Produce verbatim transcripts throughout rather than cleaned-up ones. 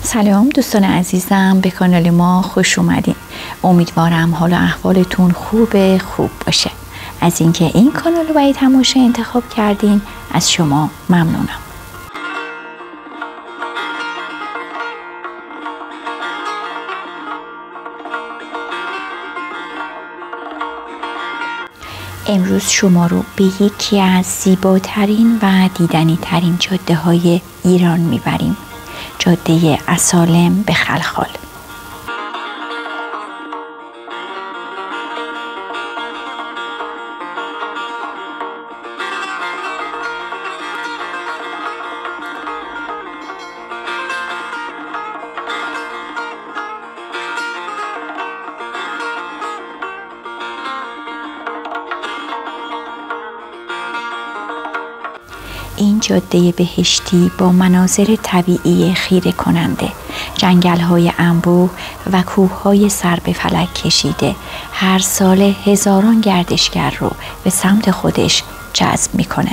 سلام دوستان عزیزم، به کانال ما خوش اومدین. امیدوارم حال و احوالتون خوب خوب باشه. از اینکه این کانال رو برای تماشا انتخاب کردین از شما ممنونم. امروز شما رو به یکی از زیباترین و دیدنی ترین جاده های ایران میبریم، جاده اصالم به خلخال. این جاده بهشتی با مناظر طبیعی خیره کننده، جنگل‌های انبوه و کوه‌های سر به فلک کشیده هر سال هزاران گردشگر رو به سمت خودش جذب میکنه.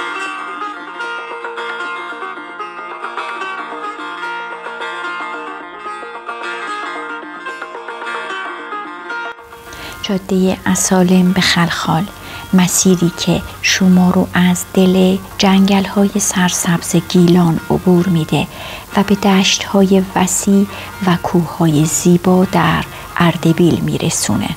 جاده اصالم به خلخال، مسیری که شما رو از دل جنگل‌های سرسبز گیلان عبور میده و به دشت‌های وسیع و کوه‌های زیبا در اردبیل میرسونه.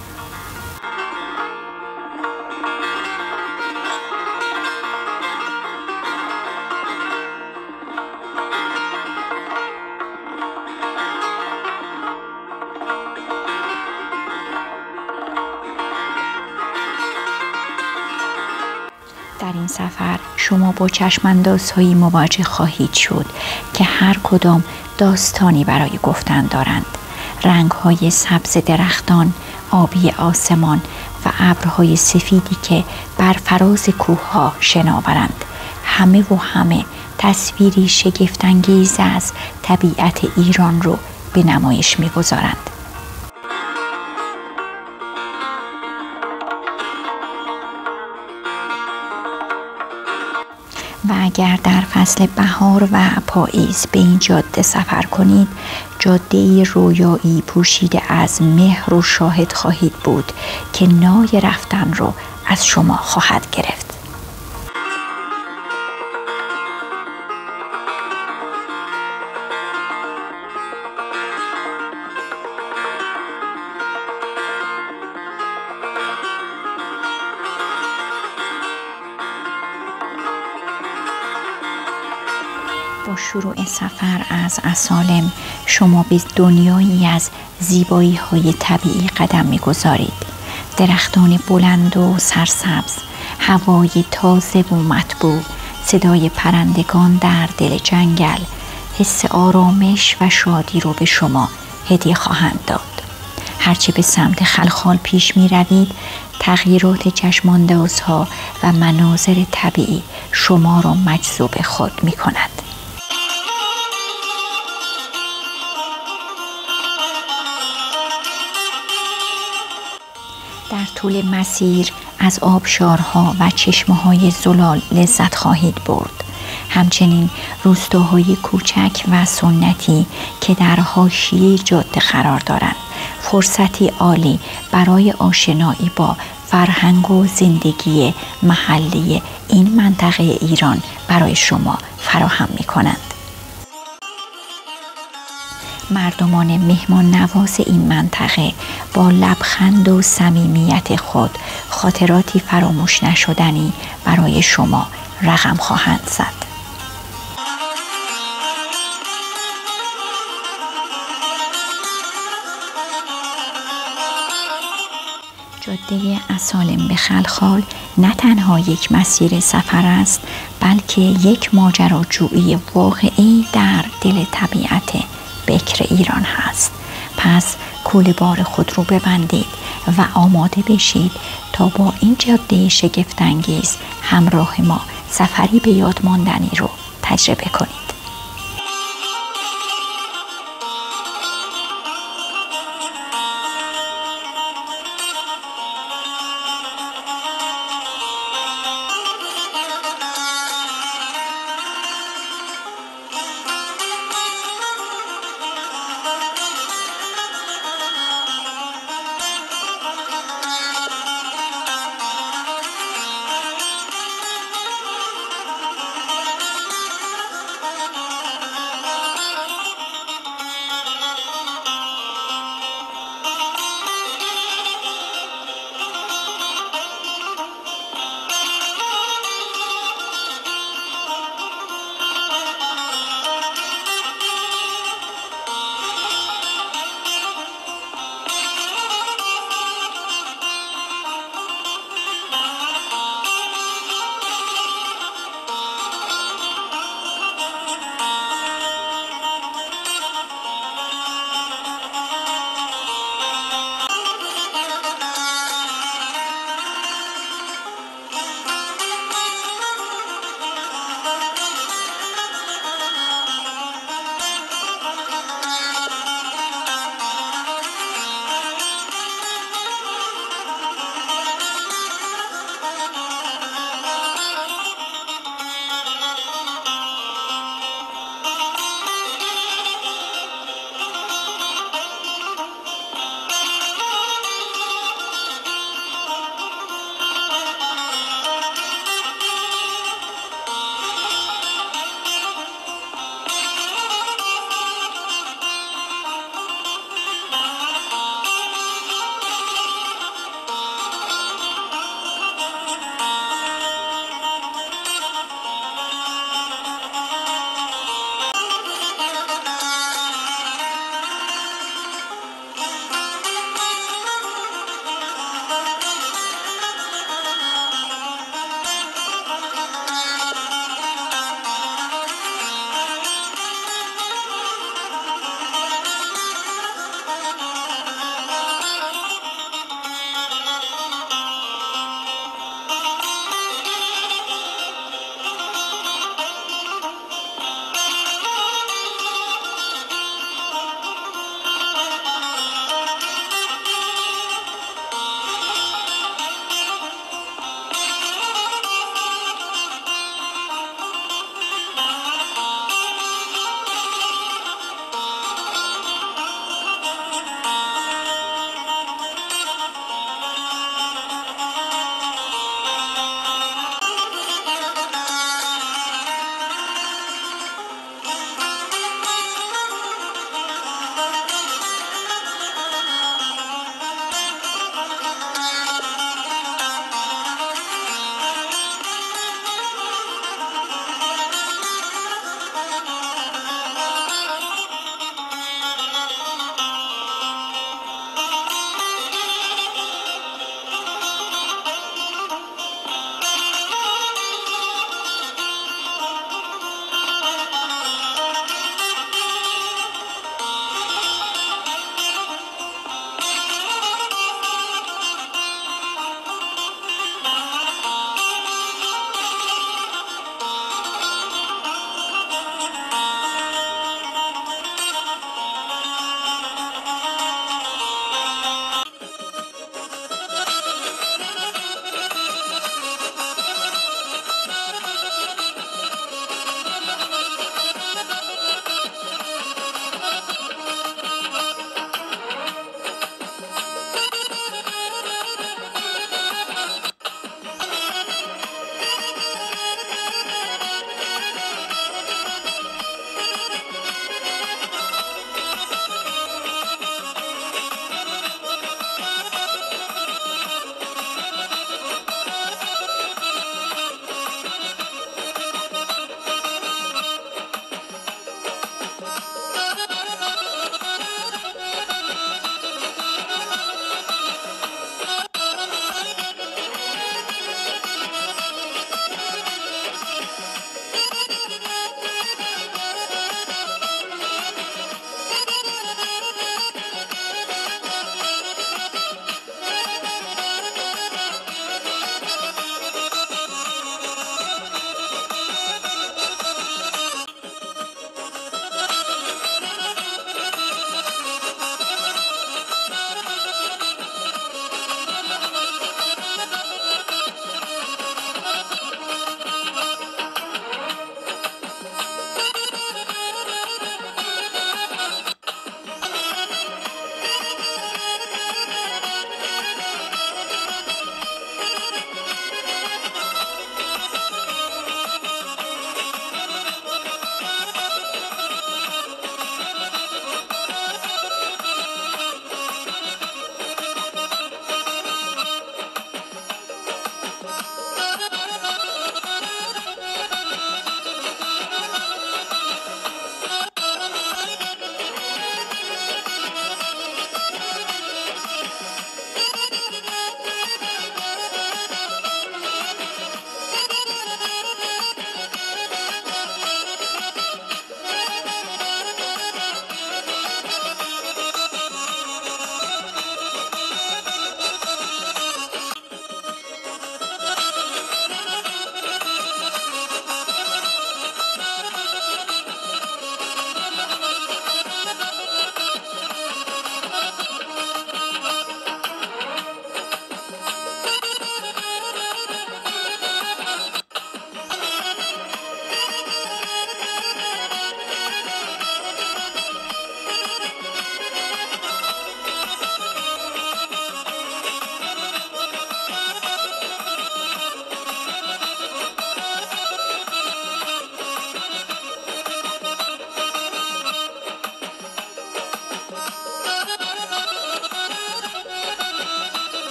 در این سفر شما با چشم‌اندازهایی مواجه خواهید شد که هر کدام داستانی برای گفتن دارند. رنگ‌های سبز درختان، آبی آسمان و ابرهای سفیدی که بر فراز کوه‌ها شناورند، همه و همه تصویری شگفت‌انگیز از طبیعت ایران رو به نمایش می‌گذارند. و اگر در فصل بهار و پاییز به این جاده سفر کنید، جاده رویایی پوشیده از مهر و شاهد خواهید بود که نای رفتن رو از شما خواهد گرفت. با شروع سفر از اصالم شما به دنیایی از زیبایی های طبیعی قدم می‌گذارید. درختان بلند و سرسبز، هوای تازه و مطبوع، صدای پرندگان در دل جنگل، حس آرامش و شادی رو به شما هدیه خواهند داد. هرچه به سمت خلخال پیش می روید، تغییرات چشماندازها و مناظر طبیعی شما را مجذوب خود می کند. در طول مسیر از آبشارها و چشمه‌های زلال لذت خواهید برد. همچنین روستاهای کوچک و سنتی که در حاشیه جاده قرار دارند، فرصتی عالی برای آشنایی با فرهنگ و زندگی محلی این منطقه ایران برای شما فراهم می‌کنند. مردمان مهمان نواز این منطقه با لبخند و صمیمیت خود خاطراتی فراموش نشدنی برای شما رقم خواهند زد. جاده اصالم به خلخال نه تنها یک مسیر سفر است، بلکه یک ماجراجویی واقعی در دل طبیعت بکر ایران هست. پس کوله بار خود رو ببندید و آماده بشید تا با این جاده شگفت‌انگیز همراه ما سفری به یاد ماندنی رو تجربه کنید.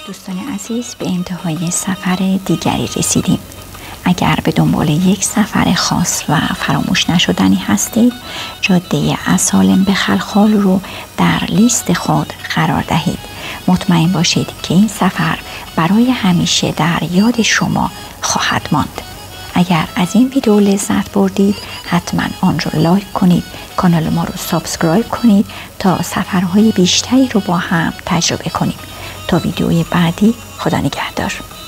دوستان عزیز، به انتهای سفر دیگری رسیدیم. اگر به دنبال یک سفر خاص و فراموش نشدنی هستید، جاده اسالم به خلخال رو در لیست خود قرار دهید. مطمئن باشید که این سفر برای همیشه در یاد شما خواهد ماند. اگر از این ویدیو لذت بردید، حتما آن رو لایک کنید، کانال ما رو سابسکرایب کنید تا سفرهای بیشتری رو با هم تجربه کنیم. تا ویدیوی بعدی، خدا نگهدار.